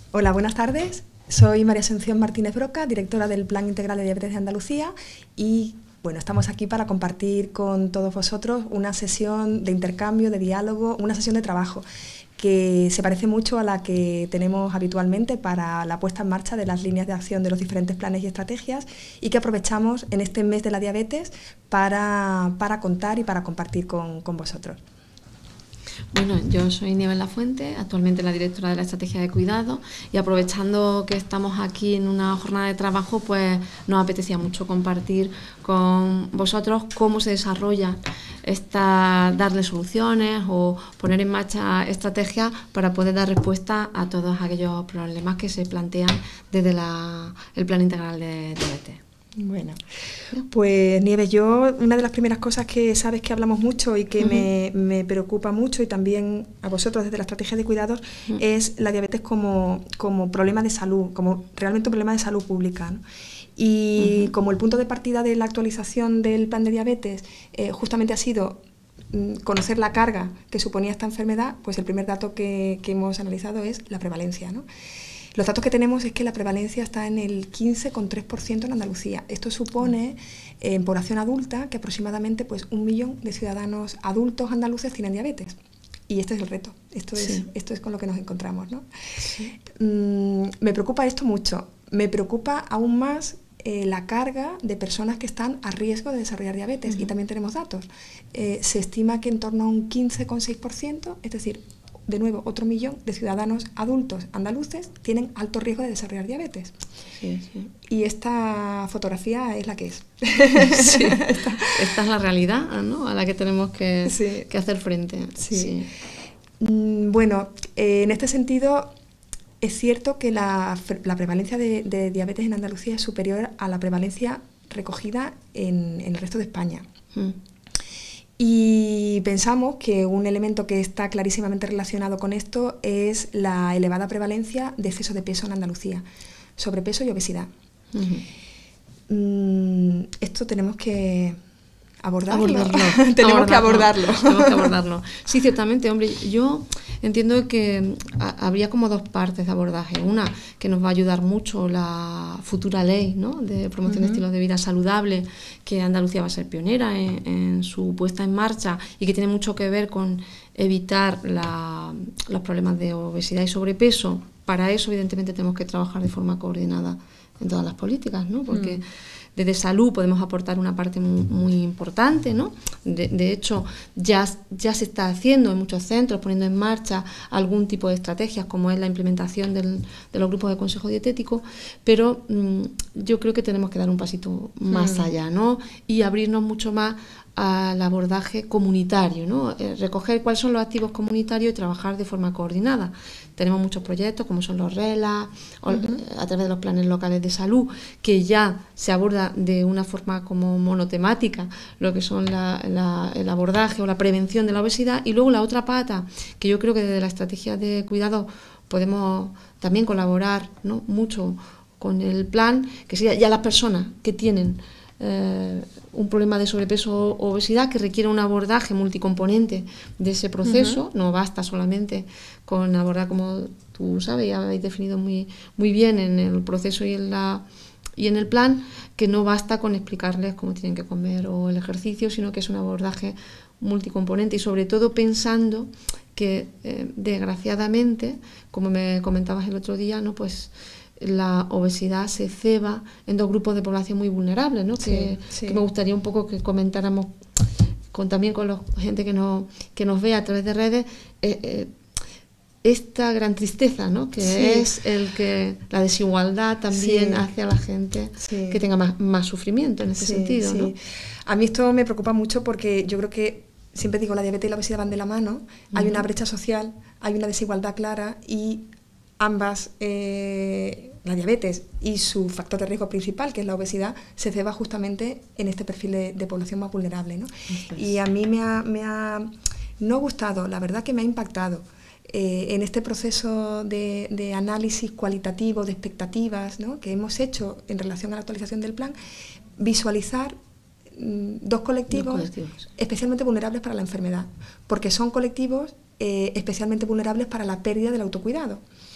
Hola, buenas tardes. Soy María Asunción Martínez Broca, directora del Plan Integral de Diabetes de Andalucía y bueno, estamos aquí para compartir con todos vosotros una sesión de intercambio, de diálogo, una sesión de trabajo que se parece mucho a la que tenemos habitualmente para la puesta en marcha de las líneas de acción de los diferentes planes y estrategias y que aprovechamos en este mes de la diabetes para contar y para compartir con vosotros. Bueno, yo soy Nieves Lafuente, actualmente la directora de la estrategia de cuidado, y aprovechando que estamos aquí en una jornada de trabajo, pues nos apetecía mucho compartir con vosotros cómo se desarrolla darle soluciones o poner en marcha estrategias para poder dar respuesta a todos aquellos problemas que se plantean desde el Plan Integral de Diabetes. Bueno, pues Nieves, yo una de las primeras cosas que sabes que hablamos mucho y que me preocupa mucho y también a vosotros desde la estrategia de cuidados es la diabetes como problema de salud, como realmente un problema de salud pública, ¿no? Y como el punto de partida de la actualización del plan de diabetes justamente ha sido conocer la carga que suponía esta enfermedad, pues el primer dato que hemos analizado es la prevalencia, ¿no? Los datos que tenemos es que la prevalencia está en el 15,3% en Andalucía. Esto supone, en población adulta, que aproximadamente pues, 1 millón de ciudadanos adultos andaluces tienen diabetes. Y este es el reto, esto es con lo que nos encontramos, ¿no? Sí. Me preocupa esto mucho. Me preocupa aún más la carga de personas que están a riesgo de desarrollar diabetes. Y también tenemos datos. Se estima que en torno a un 15,6%, es decir, de nuevo, otro millón de ciudadanos adultos andaluces tienen alto riesgo de desarrollar diabetes. Sí, sí. Y esta fotografía es la que es. Sí. Esta es la realidad, ¿no?, a la que tenemos que hacer frente. Sí. Sí. Bueno, en este sentido, es cierto que la prevalencia de diabetes en Andalucía es superior a la prevalencia recogida en el resto de España. Y pensamos que un elemento que está clarísimamente relacionado con esto es la elevada prevalencia de exceso de peso en Andalucía, sobrepeso y obesidad. Esto tenemos que abordarlo. Tenemos que abordarlo. Sí, ciertamente, hombre, yo entiendo que habría como dos partes de abordaje. Una, que nos va a ayudar mucho la futura ley, ¿no?, de promoción de estilos de vida saludable, que Andalucía va a ser pionera en su puesta en marcha y que tiene mucho que ver con evitar los problemas de obesidad y sobrepeso. Para eso, evidentemente, tenemos que trabajar de forma coordinada en todas las políticas, ¿no? Porque desde salud podemos aportar una parte muy importante, ¿no? De hecho, ya se está haciendo en muchos centros, poniendo en marcha algún tipo de estrategias, como es la implementación de los grupos de consejo dietético, pero yo creo que tenemos que dar un pasito más allá, ¿no?, y abrirnos mucho más al abordaje comunitario, ¿no? Recoger cuáles son los activos comunitarios y trabajar de forma coordinada. Tenemos muchos proyectos como son los RELA, a través de los planes locales de salud, que ya se aborda de una forma como monotemática lo que son el abordaje o la prevención de la obesidad. Y luego la otra pata, que yo creo que desde la estrategia de cuidado podemos también colaborar, ¿no?, mucho con el plan, que sería ya las personas que tienen un problema de sobrepeso o obesidad, que requiere un abordaje multicomponente de ese proceso. No basta solamente con abordar, como tú sabes, ya habéis definido muy bien en el proceso y en el plan, que no basta con explicarles cómo tienen que comer o el ejercicio, sino que es un abordaje multicomponente y sobre todo pensando que desgraciadamente, como me comentabas el otro día, ¿no?, pues la obesidad se ceba en dos grupos de población muy vulnerables, ¿no? Que me gustaría un poco que comentáramos también con la gente que nos ve a través de redes esta gran tristeza, ¿no?, que es la desigualdad también hace a la gente que tenga más sufrimiento en ese sentido, ¿no? A mí esto me preocupa mucho porque yo creo que siempre digo, la diabetes y la obesidad van de la mano, hay una brecha social, hay una desigualdad clara y ambas, la diabetes y su factor de riesgo principal, que es la obesidad, se ceba justamente en este perfil de población más vulnerable, ¿no? Y a mí me ha no gustado, la verdad que me ha impactado en este proceso de análisis cualitativo, de expectativas, ¿no?, que hemos hecho en relación a la actualización del plan, visualizar dos colectivos especialmente vulnerables para la enfermedad, porque son colectivos especialmente vulnerables para la pérdida del autocuidado.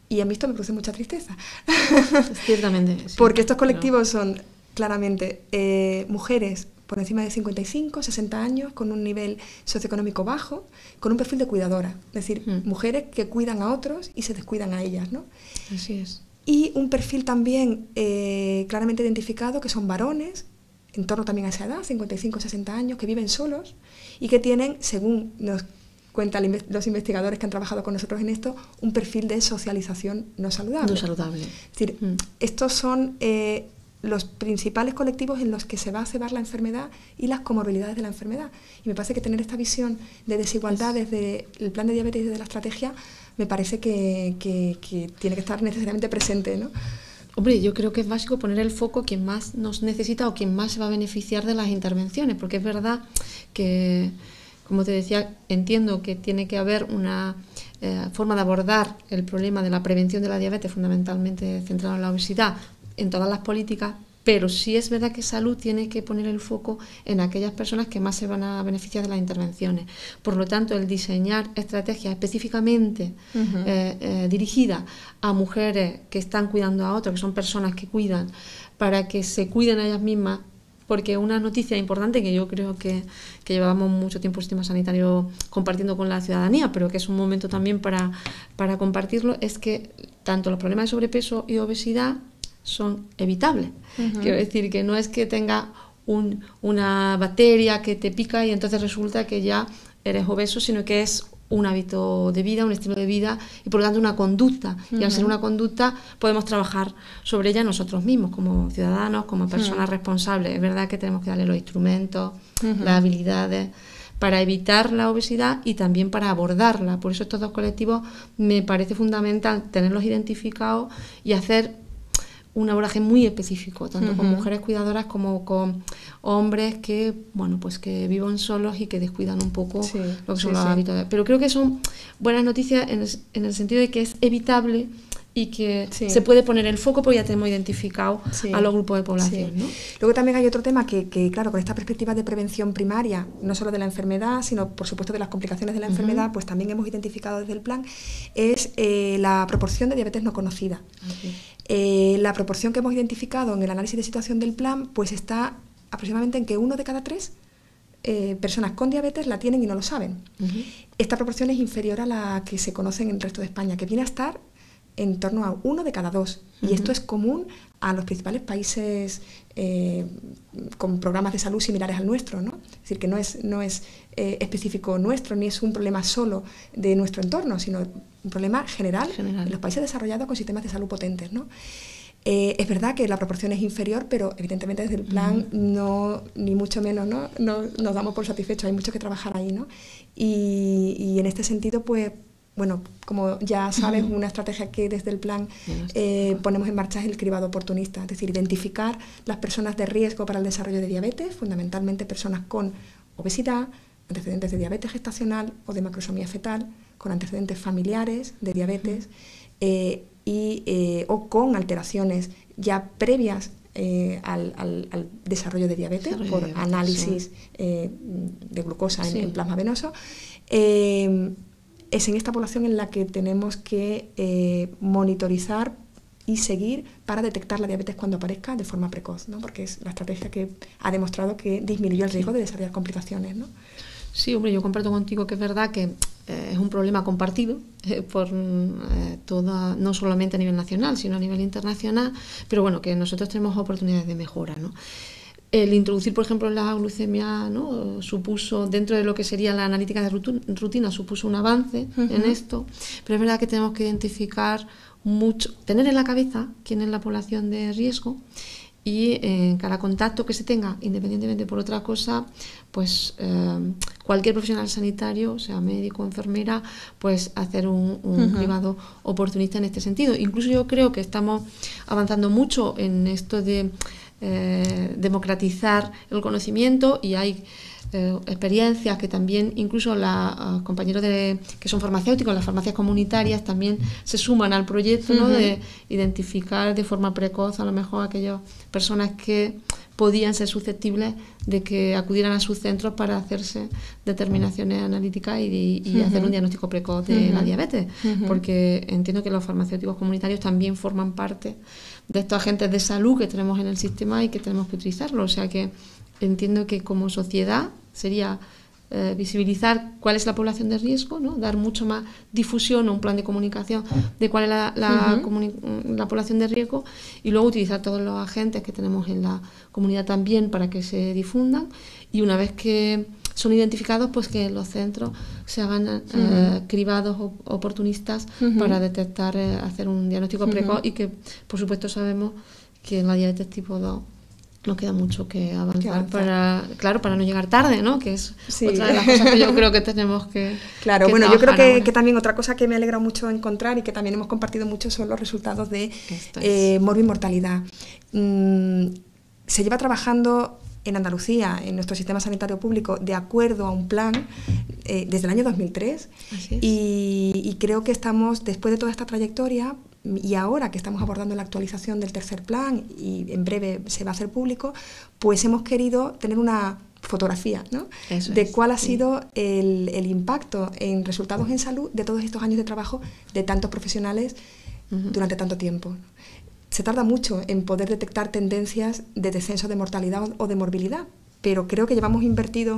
Y a mí esto me produce mucha tristeza. Ciertamente. Sí, porque estos colectivos son claramente mujeres por encima de 55, 60 años, con un nivel socioeconómico bajo, con un perfil de cuidadora. Es decir, mujeres que cuidan a otros y se descuidan a ellas, ¿no? Así es. Y un perfil también claramente identificado, que son varones, en torno también a esa edad, 55, 60 años, que viven solos y que tienen, según nos cuentan los investigadores que han trabajado con nosotros en esto, un perfil de socialización no saludable. No saludable. Es decir, estos son los principales colectivos en los que se va a cebar la enfermedad y las comorbilidades de la enfermedad. Y me parece que tener esta visión de desigualdad desde el plan de diabetes y desde la estrategia, me parece que tiene que estar necesariamente presente, ¿no? Hombre, yo creo que es básico poner el foco quien más nos necesita o quien más se va a beneficiar de las intervenciones, porque es verdad que, como te decía, entiendo que tiene que haber una forma de abordar el problema de la prevención de la diabetes, fundamentalmente centrado en la obesidad, en todas las políticas, pero sí es verdad que salud tiene que poner el foco en aquellas personas que más se van a beneficiar de las intervenciones. Por lo tanto, el diseñar estrategias específicamente dirigidas a mujeres que están cuidando a otras, que son personas que cuidan, para que se cuiden a ellas mismas, porque una noticia importante que yo creo que llevamos mucho tiempo el sistema sanitario compartiendo con la ciudadanía, pero que es un momento también para compartirlo, es que tanto los problemas de sobrepeso y obesidad son evitables. Quiero decir que no es que tenga una bacteria que te pica y entonces resulta que ya eres obeso, sino que es un hábito de vida, un estilo de vida y por lo tanto una conducta. Y al ser una conducta podemos trabajar sobre ella nosotros mismos, como ciudadanos, como personas responsables. Es verdad que tenemos que darle los instrumentos, las habilidades para evitar la obesidad y también para abordarla. Por eso estos dos colectivos me parece fundamental tenerlos identificados y hacer un abordaje muy específico, tanto con mujeres cuidadoras como con hombres que, bueno, pues que viven solos y que descuidan un poco lo que son los hábitos. Pero creo que son buenas noticias en el sentido de que es evitable y que se puede poner el foco porque ya tenemos identificado a los grupos de población, ¿no? Luego también hay otro tema que, claro, con esta perspectiva de prevención primaria, no solo de la enfermedad, sino por supuesto de las complicaciones de la enfermedad, pues también hemos identificado desde el plan, es la proporción de diabetes no conocida. La proporción que hemos identificado en el análisis de situación del plan, pues está aproximadamente en que 1 de cada 3 personas con diabetes la tienen y no lo saben. Esta proporción es inferior a la que se conoce en el resto de España, que viene a estar en torno a 1 de cada 2. Y esto es común a los principales países con programas de salud similares al nuestro, ¿no? Es decir, que no es específico nuestro, ni es un problema solo de nuestro entorno, sino un problema general en los países desarrollados con sistemas de salud potentes, ¿no? Es verdad que la proporción es inferior, pero evidentemente desde el plan no, ni mucho menos, ¿no? No nos damos por satisfechos, hay mucho que trabajar ahí, ¿no? Y en este sentido, pues, bueno, como ya sabes, una estrategia que desde el plan ponemos en marcha es el cribado oportunista, es decir, identificar las personas de riesgo para el desarrollo de diabetes, fundamentalmente personas con obesidad, antecedentes de diabetes gestacional o de macrosomía fetal, con antecedentes familiares de diabetes o con alteraciones ya previas al desarrollo de diabetes por análisis de glucosa en plasma venoso. Es en esta población en la que tenemos que monitorizar y seguir para detectar la diabetes cuando aparezca de forma precoz, ¿no? Porque es la estrategia que ha demostrado que disminuyó el riesgo de desarrollar complicaciones, ¿no? Sí, hombre, yo comparto contigo que es verdad que es un problema compartido por toda, no solamente a nivel nacional, sino a nivel internacional, pero bueno, que nosotros tenemos oportunidades de mejora, ¿no? El introducir, por ejemplo, la glucemia, ¿no? Supuso, dentro de lo que sería la analítica de rutina, supuso un avance en esto, pero es verdad que tenemos que identificar mucho, tener en la cabeza quién es la población de riesgo y en cada contacto que se tenga, independientemente por otra cosa, pues cualquier profesional sanitario, sea médico o enfermera, pues hacer un cribado oportunista en este sentido. Incluso yo creo que estamos avanzando mucho en esto de democratizar el conocimiento y hay experiencias que también incluso los compañeros que son farmacéuticos, las farmacias comunitarias también se suman al proyecto, ¿no? De identificar de forma precoz a lo mejor aquellas personas que podían ser susceptibles de que acudieran a sus centros para hacerse determinaciones analíticas y hacer un diagnóstico precoz de la diabetes, porque entiendo que los farmacéuticos comunitarios también forman parte de estos agentes de salud que tenemos en el sistema y que tenemos que utilizarlo. O sea que entiendo que como sociedad sería visibilizar cuál es la población de riesgo, ¿no? Dar mucho más difusión, un plan de comunicación de cuál es la población de riesgo, y luego utilizar todos los agentes que tenemos en la comunidad también para que se difundan, y una vez que son identificados, pues que los centros se hagan cribados oportunistas para detectar, hacer un diagnóstico precoz, y que por supuesto sabemos que en la diabetes tipo 2 nos queda mucho que avanzar para no llegar tarde, ¿no? Que es otra de las cosas que yo creo que tenemos que Claro, que bueno, yo creo que también otra cosa que me alegra mucho encontrar y que también hemos compartido mucho son los resultados de morbimortalidad. Se lleva trabajando en Andalucía, en nuestro sistema sanitario público, de acuerdo a un plan desde el año 2003. Así es. Y creo que estamos, después de toda esta trayectoria, y ahora que estamos abordando la actualización del tercer plan y en breve se va a hacer público, pues hemos querido tener una fotografía, ¿no? de cuál ha sido el impacto en resultados en salud de todos estos años de trabajo de tantos profesionales durante tanto tiempo. Se tarda mucho en poder detectar tendencias de descenso de mortalidad o de morbilidad, pero creo que llevamos invertido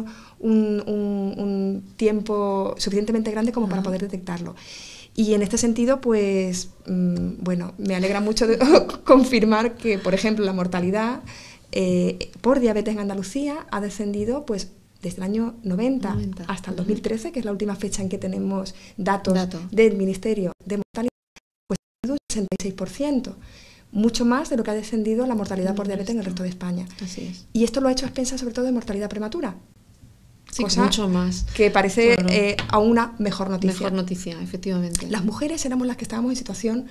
un tiempo suficientemente grande como para poder detectarlo. Y en este sentido, pues, bueno, me alegra mucho confirmar que, por ejemplo, la mortalidad por diabetes en Andalucía ha descendido, pues, desde el año 90 hasta el 2013, que es la última fecha en que tenemos datos del Ministerio de Mortalidad, pues ha descendido un 66%. Mucho más de lo que ha descendido la mortalidad por diabetes en el resto de España. Así es. Y esto lo ha hecho a expensas sobre todo de mortalidad prematura. Sí, cosa mucho más. Que parece aún una mejor noticia. Mejor noticia, efectivamente. Las mujeres éramos las que estábamos en situación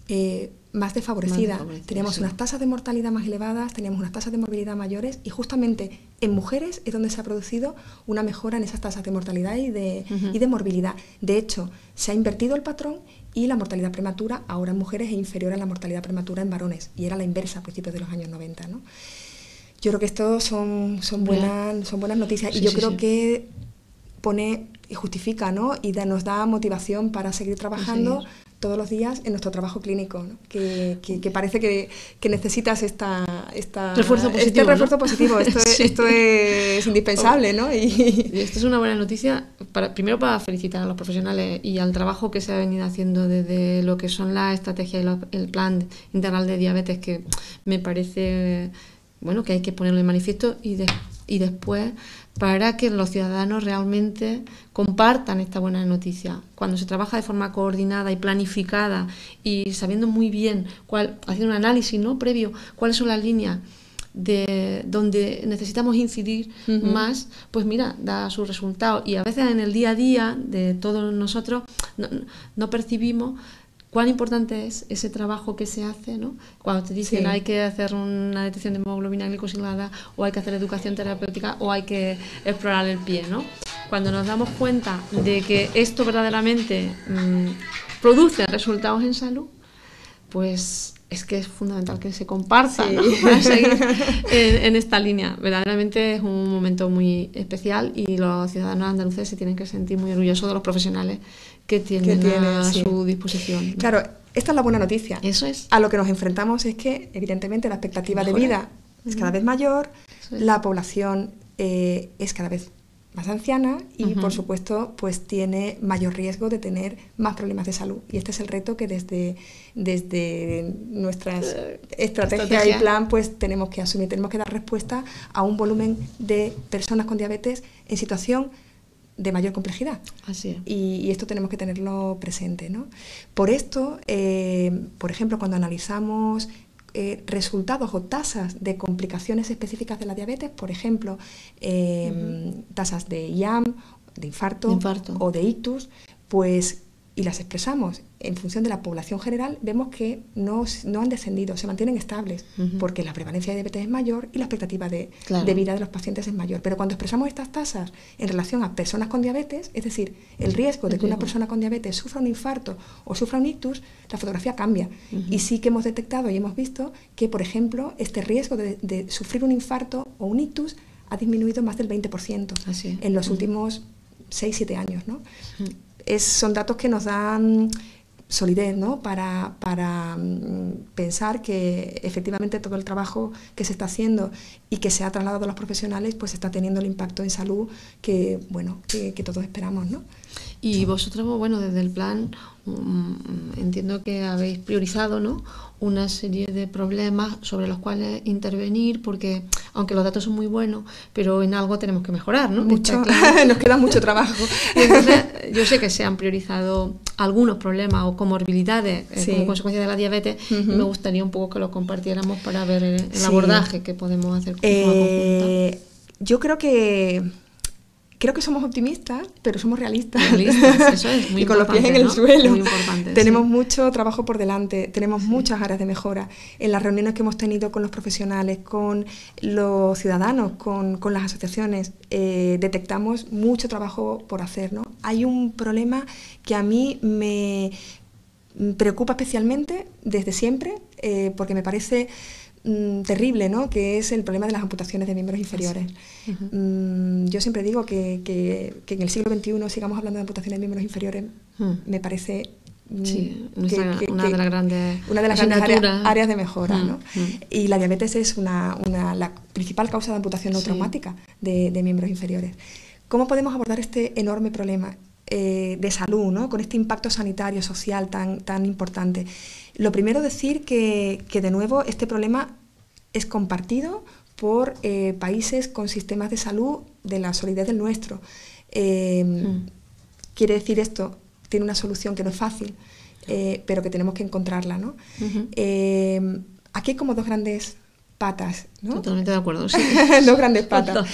más desfavorecida. Teníamos unas tasas de mortalidad más elevadas, teníamos unas tasas de morbilidad mayores, y justamente en mujeres es donde se ha producido una mejora en esas tasas de mortalidad y de morbilidad. De hecho, se ha invertido el patrón y la mortalidad prematura ahora en mujeres es inferior a la mortalidad prematura en varones, y era la inversa a principios de los años 90, ¿no? Yo creo que esto son buenas noticias, y yo creo que pone y justifica, ¿no? Y nos da motivación para seguir trabajando todos los días en nuestro trabajo clínico, ¿no? que parece que necesitas este refuerzo positivo. Esto es indispensable, ¿no? Y esto es una buena noticia, primero para felicitar a los profesionales y al trabajo que se ha venido haciendo desde lo que son la estrategia y el plan integral de diabetes, que me parece que hay que ponerlo en manifiesto, y después para que los ciudadanos realmente compartan esta buena noticia. Cuando se trabaja de forma coordinada y planificada y sabiendo muy bien, haciendo un análisis, ¿no?, previo, cuáles son las líneas de donde necesitamos incidir más, pues mira, da su resultado. Y a veces en el día a día de todos nosotros no percibimos cuán importante es ese trabajo que se hace, ¿no? Cuando te dicen hay que hacer una detección de hemoglobina glicosilada, o hay que hacer educación terapéutica, o hay que explorar el pie, ¿no? Cuando nos damos cuenta de que esto verdaderamente produce resultados en salud, pues es que es fundamental que se comparta, ¿no?, para seguir en esta línea. Verdaderamente es un momento muy especial, y los ciudadanos andaluces se tienen que sentir muy orgullosos de los profesionales que tienen a su disposición, ¿no? Claro, esta es la buena noticia. Eso es. A lo que nos enfrentamos es que, evidentemente, la expectativa de vida es cada vez mayor, la población es cada vez más anciana y, por supuesto, pues tiene mayor riesgo de tener más problemas de salud. Y este es el reto que desde nuestras estrategias y plan pues tenemos que asumir. Tenemos que dar respuesta a un volumen de personas con diabetes en situación de mayor complejidad. Así es. Y esto tenemos que tenerlo presente, ¿no? Por esto, por ejemplo, cuando analizamos resultados o tasas de complicaciones específicas de la diabetes, por ejemplo, tasas de IAM, de infarto o de ictus, pues y las expresamos en función de la población general, vemos que no han descendido, se mantienen estables, porque la prevalencia de diabetes es mayor y la expectativa de vida de los pacientes es mayor. Pero cuando expresamos estas tasas en relación a personas con diabetes, es decir, el riesgo de que una persona con diabetes sufra un infarto o sufra un ictus, la fotografía cambia. Y sí que hemos detectado y hemos visto que, por ejemplo, este riesgo de sufrir un infarto o un ictus ha disminuido más del 20% en los últimos 6-7 años, ¿no? Son datos que nos dan solidez, ¿no? para pensar que efectivamente todo el trabajo que se está haciendo y que se ha trasladado a los profesionales pues está teniendo el impacto en salud que todos esperamos, ¿no? Y vosotros, bueno, desde el plan entiendo que habéis priorizado, ¿no?, una serie de problemas sobre los cuales intervenir, porque aunque los datos son muy buenos, pero en algo tenemos que mejorar, ¿no? Mucho, claro. Nos queda mucho trabajo. Y entonces, yo sé que se han priorizado algunos problemas o comorbilidades como consecuencia de la diabetes, y me gustaría un poco que lo compartiéramos para ver el abordaje que podemos hacer con conjunta. Yo creo que somos optimistas, pero somos realistas. Eso es muy importante. Y con los pies en el suelo. Muy importante, tenemos mucho trabajo por delante, tenemos muchas áreas de mejora. En las reuniones que hemos tenido con los profesionales, con los ciudadanos, con las asociaciones, detectamos mucho trabajo por hacer, ¿no? Hay un problema que a mí me preocupa especialmente desde siempre, porque me parece terrible, ¿no?, que es el problema de las amputaciones de miembros inferiores. Yo siempre digo que en el siglo XXI sigamos hablando de amputaciones de miembros inferiores, me parece una de las grandes áreas de mejora, ¿no? Y la diabetes es la principal causa de amputación no traumática de miembros inferiores. ¿Cómo podemos abordar este enorme problema de salud, ¿no?, con este impacto sanitario, social tan importante? Lo primero, decir que de nuevo este problema es compartido por países con sistemas de salud de la solidez del nuestro. Quiere decir esto, tiene una solución que no es fácil, pero que tenemos que encontrarla, ¿no? Aquí hay como dos grandes patas, ¿no? Totalmente de acuerdo, sí. Dos grandes patas.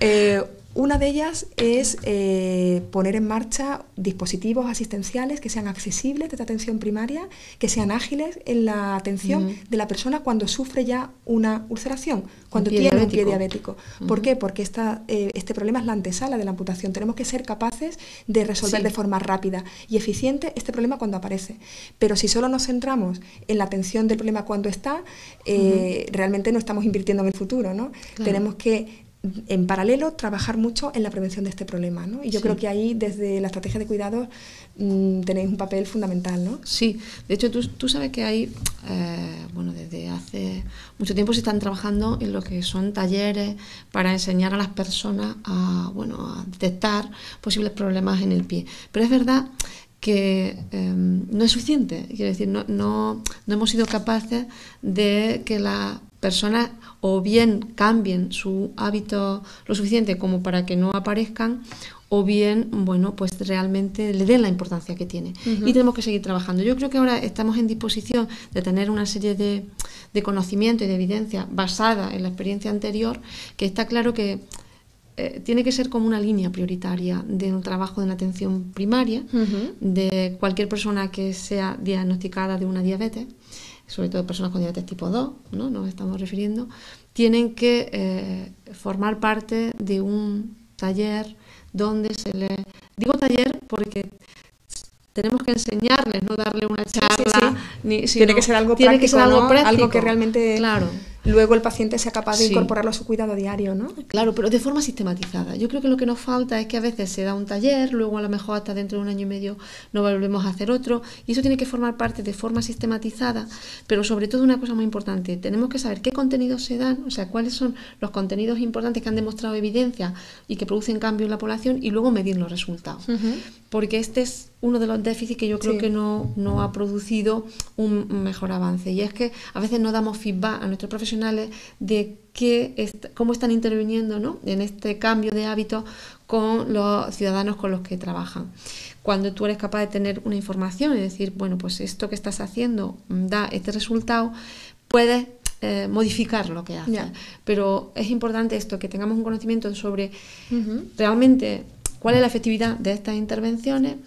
Una de ellas es poner en marcha dispositivos asistenciales que sean accesibles desde atención primaria, que sean ágiles en la atención de la persona cuando sufre ya una ulceración, cuando tiene un pie diabético. ¿Por qué? Porque este problema es la antesala de la amputación. Tenemos que ser capaces de resolver de forma rápida y eficiente este problema cuando aparece. Pero si solo nos centramos en la atención del problema cuando está, realmente no estamos invirtiendo en el futuro, ¿no? Claro. Tenemos que en paralelo trabajar mucho en la prevención de este problema, ¿no? Y yo creo que ahí desde la estrategia de cuidados tenéis un papel fundamental, ¿no? Sí, de hecho tú sabes que hay, desde hace mucho tiempo se están trabajando en lo que son talleres para enseñar a las personas a detectar posibles problemas en el pie. Pero es verdad que no es suficiente, quiero decir, no hemos sido capaces de que las personas o bien cambien su hábito lo suficiente como para que no aparezcan, o bien, pues realmente le den la importancia que tiene. Y tenemos que seguir trabajando. Yo creo que ahora estamos en disposición de tener una serie de conocimiento y de evidencia basada en la experiencia anterior, que está claro que tiene que ser como una línea prioritaria de un trabajo de una atención primaria de cualquier persona que sea diagnosticada de una diabetes, sobre todo personas con diabetes tipo 2, ¿no? Nos estamos refiriendo, tienen que formar parte de un taller donde se les... Digo taller porque tenemos que enseñarles, no darle una charla. Tiene que ser algo práctico, algo que realmente luego el paciente sea capaz de incorporarlo a su cuidado diario, ¿no? Claro, pero de forma sistematizada. Yo creo que lo que nos falta es que a veces se da un taller, luego a lo mejor hasta dentro de un año y medio no volvemos a hacer otro, y eso tiene que formar parte de forma sistematizada, pero sobre todo una cosa muy importante, tenemos que saber qué contenidos se dan, o sea, cuáles son los contenidos importantes que han demostrado evidencia y que producen cambio en la población, y luego medir los resultados. Porque este es uno de los déficits que yo creo que no ha producido un mejor avance, y es que a veces no damos feedback a nuestros profesionales de cómo están interviniendo, ¿no?, en este cambio de hábitos con los ciudadanos con los que trabajan. Cuando tú eres capaz de tener una información y decir, pues esto que estás haciendo da este resultado, puedes modificar lo que haces. Pero es importante esto, que tengamos un conocimiento sobre realmente cuál es la efectividad de estas intervenciones,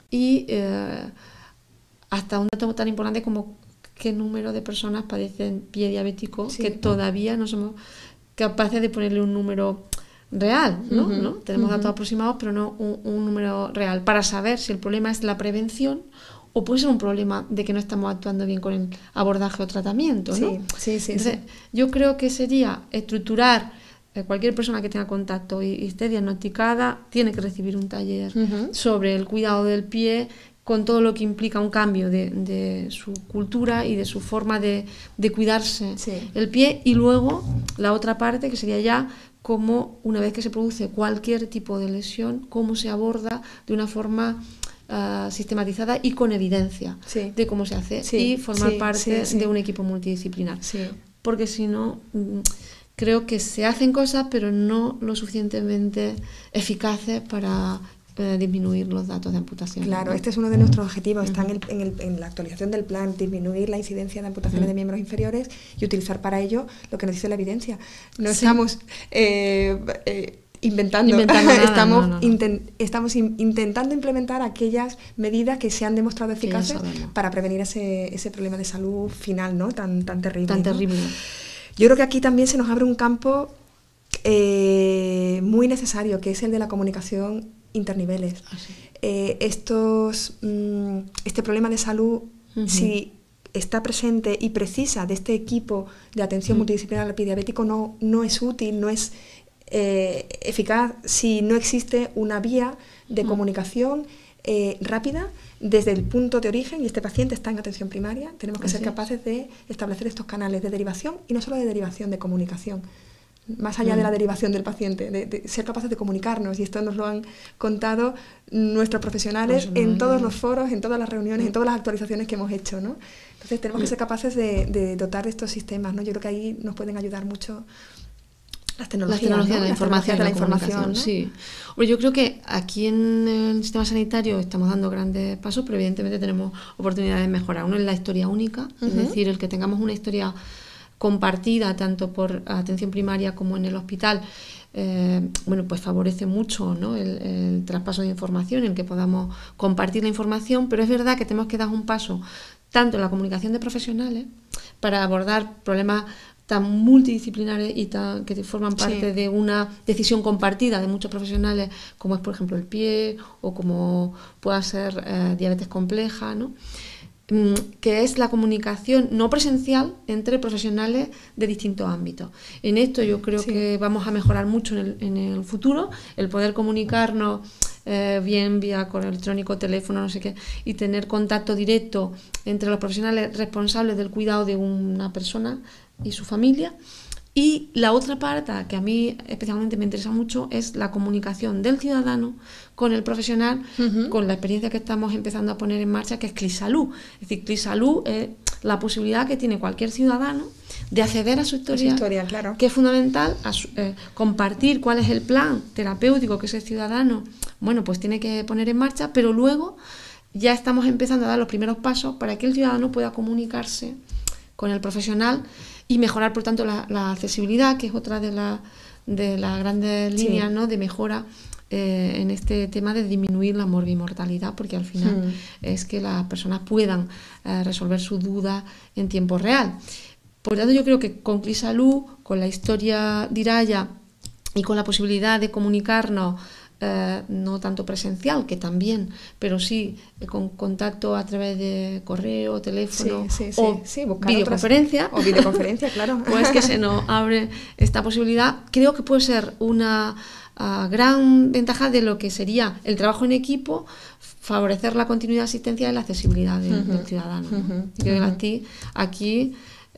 y hasta un dato tan importante como qué número de personas padecen pie diabético, que todavía no somos capaces de ponerle un número real, ¿no? Tenemos datos aproximados, pero no un número real, para saber si el problema es la prevención o puede ser un problema de que no estamos actuando bien con el abordaje o tratamiento, ¿no? Entonces, yo creo que sería estructurar, cualquier persona que tenga contacto y esté diagnosticada tiene que recibir un taller sobre el cuidado del pie, con todo lo que implica un cambio de su cultura y de su forma de cuidarse el pie, y luego la otra parte que sería ya cómo, una vez que se produce cualquier tipo de lesión, cómo se aborda de una forma sistematizada y con evidencia de cómo se hace, y formar parte de un equipo multidisciplinar. Porque si no, creo que se hacen cosas, pero no lo suficientemente eficaces para disminuir los datos de amputación. Claro, este es uno de nuestros objetivos, está en la actualización del plan, disminuir la incidencia de amputaciones de miembros inferiores y utilizar para ello lo que nos dice la evidencia. No estamos inventando nada, estamos intentando implementar aquellas medidas que se han demostrado eficaces para prevenir ese problema de salud final, ¿no? tan terrible. Tan terrible. Yo creo que aquí también se nos abre un campo muy necesario, que es el de la comunicación interniveles. Este problema de salud, si está presente y precisa de este equipo de atención multidisciplinar al pie diabético, no es útil, no es eficaz si no existe una vía de comunicación rápida desde el punto de origen, y este paciente está en atención primaria. Tenemos que ser capaces de establecer estos canales de derivación, y no solo de derivación, de comunicación, más allá de la derivación del paciente, de ser capaces de comunicarnos, y esto nos lo han contado nuestros profesionales en todos los foros, en todas las reuniones, en todas las actualizaciones que hemos hecho, ¿no? Entonces tenemos que ser capaces de dotar de estos sistemas, ¿no? Yo creo que ahí nos pueden ayudar mucho las tecnologías, ¿no? de la información, ¿no? Sí. Bueno, yo creo que aquí en el sistema sanitario estamos dando grandes pasos, pero evidentemente tenemos oportunidades de mejorar. Uno es la historia única, es decir, el que tengamos una historia compartida tanto por atención primaria como en el hospital, bueno, pues favorece mucho, ¿no? el traspaso de información, el que podamos compartir la información, pero es verdad que tenemos que dar un paso tanto en la comunicación de profesionales para abordar problemas tan multidisciplinares y que forman parte de una decisión compartida de muchos profesionales, como es, por ejemplo, el pie, o como pueda ser diabetes compleja, ¿no? Que es la comunicación no presencial entre profesionales de distintos ámbitos. En esto yo creo que vamos a mejorar mucho en el futuro, el poder comunicarnos bien vía correo electrónico, teléfono, no sé qué, y tener contacto directo entre los profesionales responsables del cuidado de una persona y su familia. Y la otra parte que a mí especialmente me interesa mucho es la comunicación del ciudadano con el profesional, con la experiencia que estamos empezando a poner en marcha, que es CLISalud. Es decir, CLISalud es la posibilidad que tiene cualquier ciudadano de acceder a su historia, claro, que es fundamental, compartir cuál es el plan terapéutico que ese ciudadano, bueno, pues tiene que poner en marcha, pero luego ya estamos empezando a dar los primeros pasos para que el ciudadano pueda comunicarse con el profesional y mejorar, por tanto, la accesibilidad, que es otra de las grandes líneas, ¿no?, de mejora en este tema de disminuir la morbimortalidad, porque al final es que las personas puedan resolver sus dudas en tiempo real. Por lo tanto, yo creo que con CLISalud, con la historia de Iraya y con la posibilidad de comunicarnos, no tanto presencial, que también, pero sí con contacto a través de correo, teléfono o videoconferencia, claro, pues que se nos abre esta posibilidad. Creo que puede ser una gran ventaja de lo que sería el trabajo en equipo, favorecer la continuidad asistencial y la accesibilidad del ciudadano, ¿no? Creo que aquí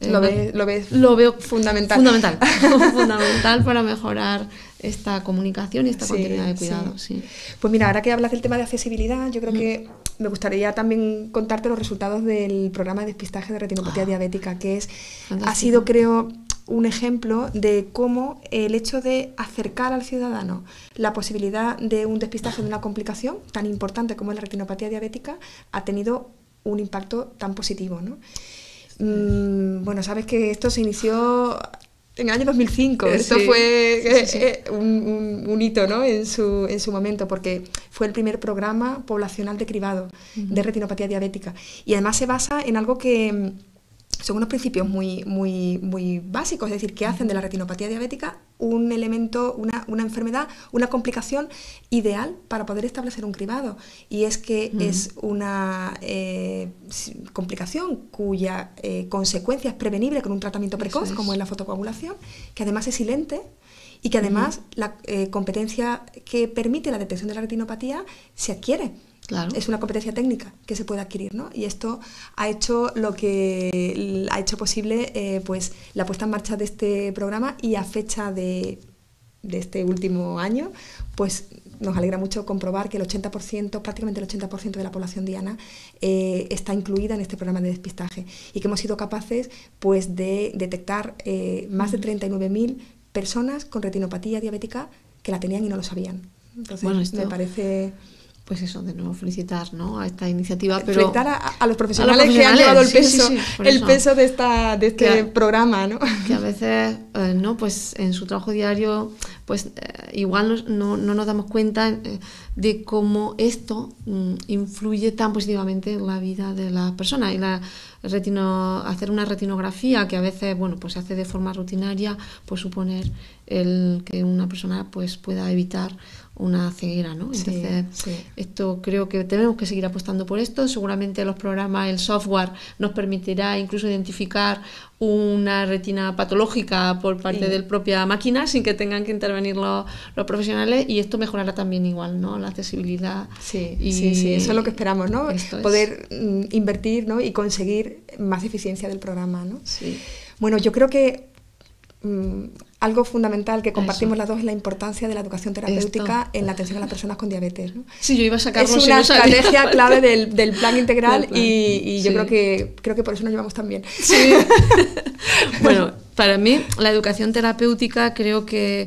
lo veo fundamental fundamental para mejorar esta comunicación y esta continuidad de cuidado. Pues mira, ahora que hablas del tema de accesibilidad, yo creo que me gustaría también contarte los resultados del programa de despistaje de retinopatía diabética, que ha sido, creo, un ejemplo de cómo el hecho de acercar al ciudadano la posibilidad de un despistaje de una complicación tan importante como es la retinopatía diabética ha tenido un impacto tan positivo, ¿no? Bueno, sabes que esto se inició en el año 2005. Esto fue un hito, ¿no? en su momento, porque fue el primer programa poblacional de cribado de retinopatía diabética. Y además se basa en algo que son unos principios muy básicos, es decir, que hacen de la retinopatía diabética un elemento, una enfermedad, una complicación ideal para poder establecer un cribado. Y es que es una complicación cuya consecuencia es prevenible con un tratamiento precoz, como es la fotocoagulación, que además es silente y que además la competencia que permite la detección de la retinopatía se adquiere. Claro. Es una competencia técnica que se puede adquirir, ¿no? Y esto ha hecho lo que ha hecho posible pues la puesta en marcha de este programa, y a fecha de este último año, pues nos alegra mucho comprobar que el 80%, prácticamente el 80% de la población diana está incluida en este programa de despistaje, y que hemos sido capaces pues de detectar más de 39.000 personas con retinopatía diabética que la tenían y no lo sabían. Entonces, bueno, me parece... Pues eso, de nuevo felicitar, ¿no?, a esta iniciativa, pero felicitar a los profesionales que han llevado el peso de este programa, ¿no? Que a veces, no, pues en su trabajo diario, pues igual no nos damos cuenta de cómo esto influye tan positivamente en la vida de las personas. Y hacer una retinografía, que a veces, bueno, pues se hace de forma rutinaria, pues suponer que una persona pues pueda evitar una ceguera, ¿no? Entonces, esto creo que tenemos que seguir apostando por esto. Seguramente los programas, el software nos permitirá incluso identificar una retina patológica por parte de la propia máquina sin que tengan que intervenir los profesionales, y esto mejorará también igual, ¿no?, la accesibilidad. Sí, eso es lo que esperamos, ¿no? Poder invertir, ¿no?, y conseguir más eficiencia del programa, ¿no? Sí. Bueno, yo creo que algo fundamental que compartimos las dos es la importancia de la educación terapéutica en la atención a las personas con diabetes, ¿no? Sí, yo iba a sacarlo. Es una estrategia clave del plan integral, y yo creo que por eso nos llevamos tan bien. Sí. Bueno, para mí la educación terapéutica creo que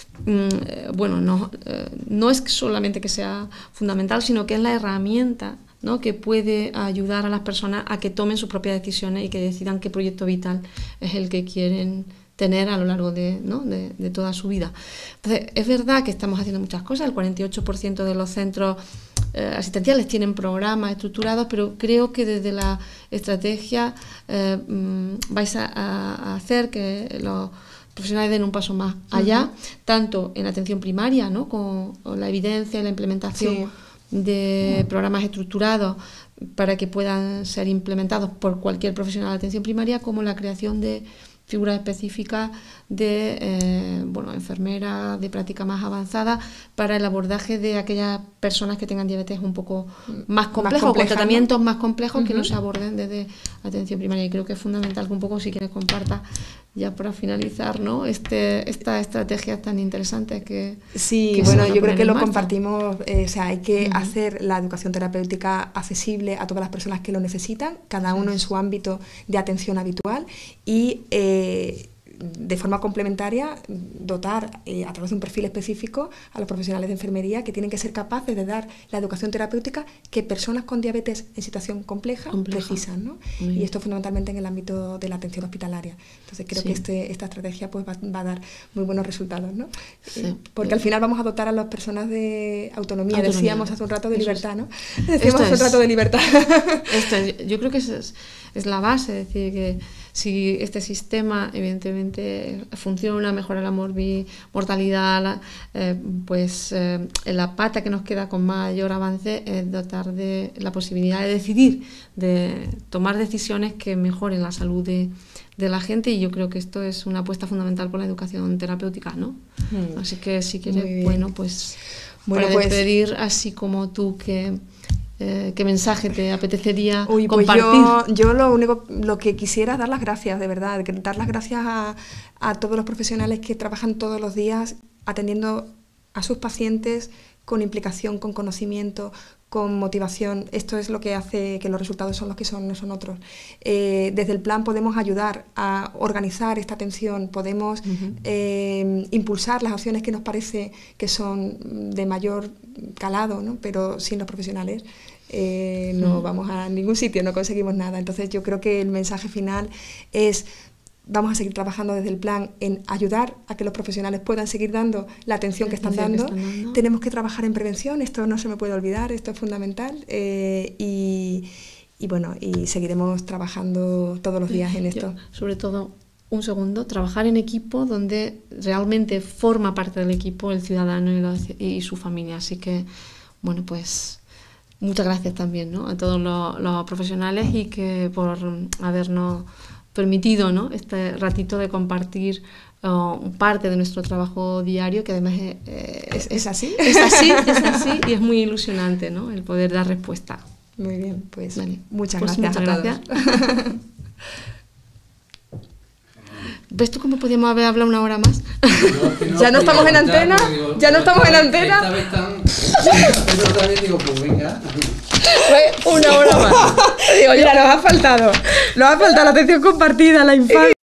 no es solamente que sea fundamental, sino que es la herramienta, ¿no?, que puede ayudar a las personas a que tomen sus propias decisiones y que decidan qué proyecto vital es el que quieren tener a lo largo de toda su vida. Entonces, es verdad que estamos haciendo muchas cosas, el 48% de los centros asistenciales tienen programas estructurados, pero creo que desde la estrategia vais a hacer que los profesionales den un paso más allá, tanto en atención primaria, ¿no?, con la evidencia y la implementación de programas estructurados para que puedan ser implementados por cualquier profesional de atención primaria, como la creación de figuras específicas de enfermeras de práctica más avanzada para el abordaje de aquellas personas que tengan diabetes un poco más complejo, con tratamientos más complejos que no se aborden desde atención primaria. Y creo que es fundamental que un poco, si quieres, comparta ya para finalizar, ¿no?, esta estrategia tan interesante que... Sí, bueno, yo creo que lo compartimos. Hay que hacer la educación terapéutica accesible a todas las personas que lo necesitan, cada uno en su ámbito de atención habitual, y de forma complementaria dotar a través de un perfil específico a los profesionales de enfermería, que tienen que ser capaces de dar la educación terapéutica que personas con diabetes en situación compleja precisan, ¿no? Y esto fundamentalmente en el ámbito de la atención hospitalaria. Entonces creo que esta estrategia pues va a dar muy buenos resultados, ¿no? Porque al final vamos a dotar a las personas de autonomía. Decíamos hace un rato de libertad, ¿no? Decíamos hace un rato de libertad. Yo creo que es la base, es decir, que si este sistema evidentemente funciona, mejora la mortalidad, la pata que nos queda con mayor avance es dotar de la posibilidad de decidir, de tomar decisiones que mejoren la salud de la gente, y yo creo que esto es una apuesta fundamental por la educación terapéutica, ¿no? Así que si quieres, para despedir, así como tú, ¿qué mensaje te apetecería compartir? Pues yo lo que quisiera es dar las gracias, de verdad, dar las gracias a todos los profesionales que trabajan todos los días atendiendo a sus pacientes con implicación, con conocimiento, con motivación. Esto es lo que hace que los resultados son los que son, no son otros. Desde el plan podemos ayudar a organizar esta atención, podemos impulsar las acciones que nos parece que son de mayor calado, ¿no? Pero sin los profesionales no vamos a ningún sitio, no conseguimos nada. Entonces yo creo que el mensaje final es vamos a seguir trabajando desde el plan en ayudar a que los profesionales puedan seguir dando la atención que están dando. Tenemos que trabajar en prevención, esto no se me puede olvidar, esto es fundamental. Y bueno, y seguiremos trabajando todos los días en esto. Sobre todo, un segundo, trabajar en equipo donde realmente forma parte del equipo el ciudadano y su familia. Así que, bueno, pues muchas gracias también, ¿no?, a todos los profesionales y que por habernos permitido, ¿no?, este ratito de compartir parte de nuestro trabajo diario, que además es así. Es así y es muy ilusionante, ¿no?, el poder dar respuesta. Muy bien, pues vale. Muchas gracias a todos. ¿Ves tú cómo podíamos haber hablado una hora más? Ya no estamos en antena. Ya no estamos en antena. Esta vez pero también digo, pues venga. Una hora más. Digo, mira, nos ha faltado la atención compartida, la infancia.